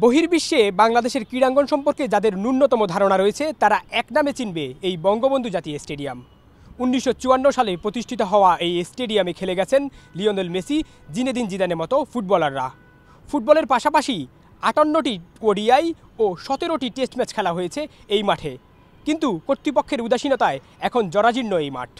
বহির্বিশ্বে বাংলাদেশের ক্রীড়াঙ্গন সম্পর্কে যাদের ন্যূনতম ধারণা রয়েছে তারা এক নামে চিনবে এই বঙ্গবন্ধু জাতীয় স্টেডিয়াম। 1954 সালে প্রতিষ্ঠিত হওয়া এই স্টেডিয়ামে খেলে গেছেন লিওনেল মেসি, জিনেদিন জিদানের মতো ফুটবলাররা। ফুটবলের পাশাপাশি 58টি ওডিআই ও 17টি টেস্ট ম্যাচ খেলা হয়েছে এই মাঠে। কিন্তু কর্তৃপক্ষের উদাসীনতায় এখন জরাজীর্ণ এই মাঠ।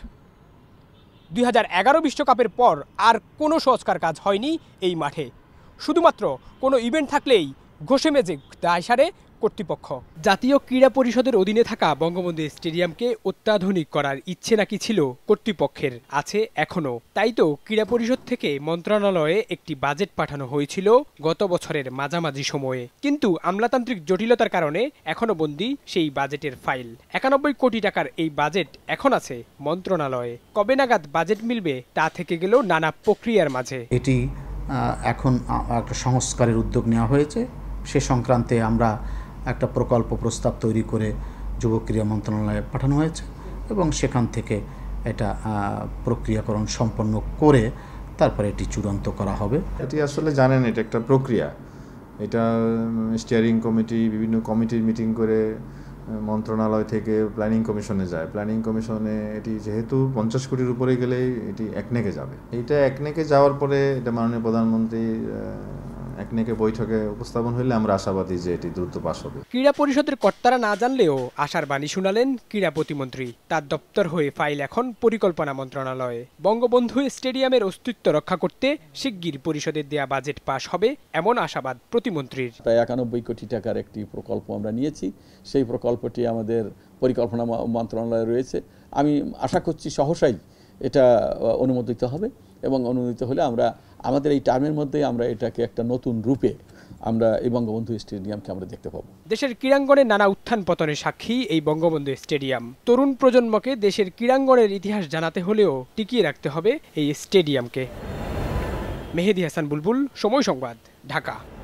2011 বিশ্বকাপের পর আর কোনো সংস্কার কাজ হয়নি এই মাঠে। শুধুমাত্র কোনো ইভেন্ট থাকলেই ঘষে মেজে দায় সারে কর্তৃপক্ষ। জাতীয় ক্রীড়া পরিষদের অধীনে থাকা বঙ্গবন্ধু স্টেডিয়ামকে অত্যাধুনিক করার ইচ্ছে নাকি ছিল কর্তৃপক্ষের, আছে এখনও। তাই তো ক্রীড়া পরিষদ থেকে মন্ত্রণালয়ে একটি বাজেট পাঠানো হয়েছিল গত বছরের মাঝামাঝি সময়ে। কিন্তু আমলাতান্ত্রিক জটিলতার কারণে এখনও বন্দী সেই বাজেটের ফাইল। 91 কোটি টাকার এই বাজেট এখন আছে মন্ত্রণালয়ে। কবে নাগাদ বাজেট মিলবে তা থেকে গেল নানা প্রক্রিয়ার মাঝে। এটি এখন একটা সংস্কারের উদ্যোগ নেওয়া হয়েছে। সে সংক্রান্তে আমরা একটা প্রকল্প প্রস্তাব তৈরি করে যুব ক্রীড়া মন্ত্রণালয়ে পাঠানো হয়েছে এবং সেখান থেকে এটা প্রক্রিয়াকরণ সম্পন্ন করে তারপরে এটি চূড়ান্ত করা হবে। এটি আসলে জানেন এটা একটা প্রক্রিয়া। এটা স্টিয়ারিং কমিটি বিভিন্ন কমিটির মিটিং করে মন্ত্রণালয় থেকে প্ল্যানিং কমিশনে যায়। প্ল্যানিং কমিশনে এটি যেহেতু 50 কোটির উপরে গেলেই এটি একনেকে যাবে। এইটা একনেকে যাওয়ার পরে এটা মাননীয় প্রধানমন্ত্রী একনেকে বৈঠকে উপস্থাপন হলে আমরা আশাবাদী যে এটি দ্রুত পাস হবে। ক্রীড়া পরিষদের কর্তারা না জানলেও আশার বাণী শুনালেন ক্রীড়া প্রতিমন্ত্রী। তার দপ্তর হয়ে ফাইল এখন পরিকল্পনা মন্ত্রণালয়ে। বঙ্গবন্ধু স্টেডিয়ামের অস্তিত্ব রক্ষা করতে শিগগির পরিষদের দেয়া বাজেট পাস হবে এমন আশাবাদ প্রতিমন্ত্রীর। প্রায় 91 কোটি টাকার একটি প্রকল্প আমরা নিয়েছি। সেই প্রকল্পটি আমাদের পরিকল্পনা মন্ত্রণালয়ে রয়েছে। আমি আশা করছি সহসাই এটা অনুমোদিত হবে এবং অনুমোদিত হলে আমরা আমাদের এই টার্মের মধ্যে আমরা এটাকে একটা নতুন রূপে আমরা এই বঙ্গবন্ধু স্টেডিয়ামকে আমরা দেখতে পাবো। দেশের ক্রীড়াঙ্গনে নানা উত্থান পতনের সাক্ষী এই বঙ্গবন্ধু স্টেডিয়াম। তরুণ প্রজন্মকে দেশের ক্রীড়াঙ্গনের ইতিহাস জানাতে হলেও টিকিয়ে রাখতে হবে এই স্টেডিয়ামকে। মেহেদী হাসান বুলবুল, সময় সংবাদ, ঢাকা।